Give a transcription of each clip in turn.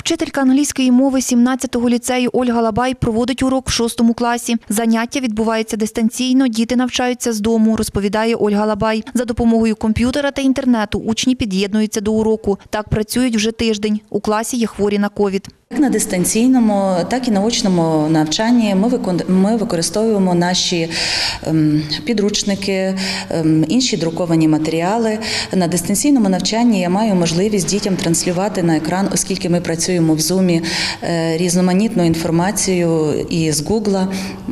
Вчителька англійської мови 17-го ліцею Ольга Лабай проводить урок в 6 класі. Заняття відбувається дистанційно, діти навчаються з дому, розповідає Ольга Лабай. За допомогою комп'ютера та інтернету учні під'єднуються до уроку. Так працюють вже тиждень. У класі є хворі на ковід. Як на дистанційному, так і на очному навчанні ми використовуємо наші підручники, інші друковані матеріали. На дистанційному навчанні я маю можливість дітям транслювати на екран, оскільки ми працюємо в Zoom, різноманітну інформацію із Google,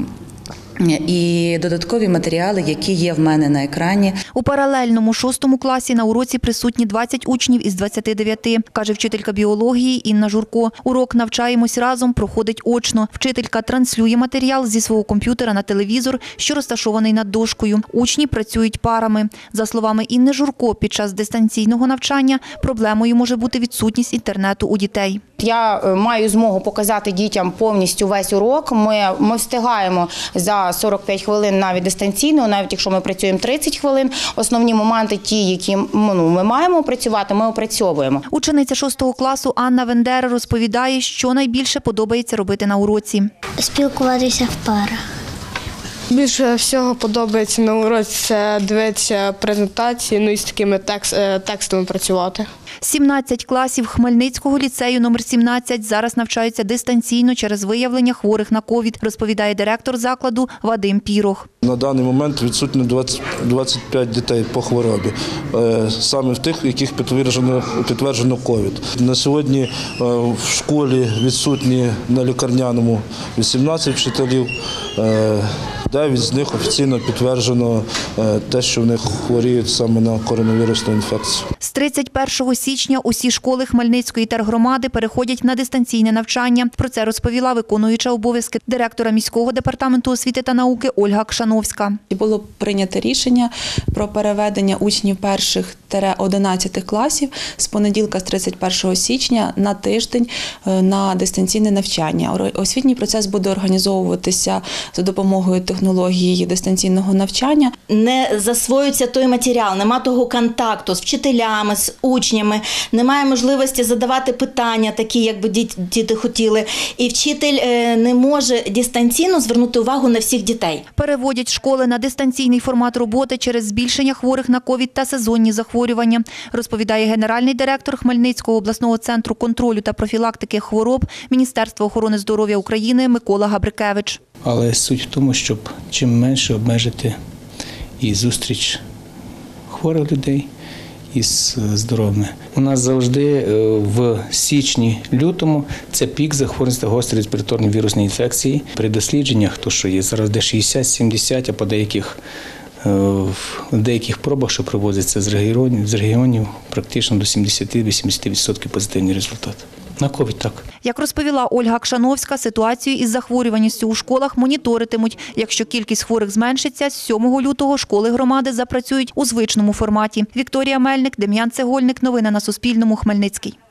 і додаткові матеріали, які є в мене на екрані. У паралельному 6 класі на уроці присутні 20 учнів із 29, каже вчителька біології Інна Журко. Урок «Навчаємось разом» проходить очно. Вчителька транслює матеріал зі свого комп'ютера на телевізор, що розташований над дошкою. Учні працюють парами. За словами Інни Журко, під час дистанційного навчання проблемою може бути відсутність інтернету у дітей. Я маю змогу показати дітям повністю весь урок. Ми встигаємо за 45 хвилин навіть дистанційно, навіть якщо ми працюємо 30 хвилин. Основні моменти, ті, які ми маємо опрацювати, ми опрацьовуємо. Учениця 6 класу Анна Вендера розповідає, що найбільше подобається робити на уроці. Спілкуватися в парах. Більше всього подобається на уроці це дивитися презентації, і з такими текстами працювати. 17 класів Хмельницького ліцею номер 17 зараз навчаються дистанційно через виявлення хворих на ковід, розповідає директор закладу Вадим Пірох. На даний момент відсутні 25 дітей по хворобі, саме в тих, яких підтверджено ковід. На сьогодні в школі відсутні на лікарняному 18 вчителів. 9 з них офіційно підтверджено те, що в них хворіють саме на коронавірусну інфекцію. З 31 січня усі школи Хмельницької тергромади переходять на дистанційне навчання. Про це розповіла виконуюча обов'язки директора міського департаменту освіти та науки Ольга Кшановська. Було прийнято рішення про переведення учнів 1-11 класів з понеділка, з 31 січня на тиждень на дистанційне навчання. Освітній процес буде організовуватися за допомогою технології дистанційного навчання. Не засвоюється той матеріал, нема того контакту з вчителями, з учнями, немає можливості задавати питання такі, як би діти хотіли. І вчитель не може дистанційно звернути увагу на всіх дітей. Переводять школи на дистанційний формат роботи через збільшення хворих на ковід та сезонні захворювання, розповідає генеральний директор Хмельницького обласного центру контролю та профілактики хвороб Міністерства охорони здоров'я України Микола Габрикевич. Але суть в тому, щоб чим менше обмежити і зустріч хворих людей із здоровими. У нас завжди в січні-лютому це пік захворюваності гострої респіраторної вірусної інфекції. При дослідженнях, то що є зараз де 60-70, а по деяких пробах, що проводяться з регіонів, практично до 70-80% позитивний результат. На ковід так. Як розповіла Ольга Кшановська, ситуацію із захворюваністю у школах моніторитимуть. Якщо кількість хворих зменшиться, з 7 лютого школи громади запрацюють у звичному форматі. Вікторія Мельник, Дем'ян Цегольник. Новини на Суспільному. Хмельницький.